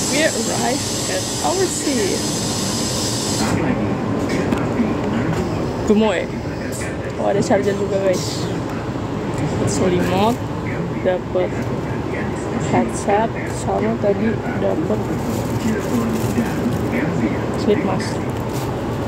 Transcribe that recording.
We arrived at our seat. Gemoy. Oh, ada charger juga guys. Selimut, dapat headset, sama tadi dapat slip mask.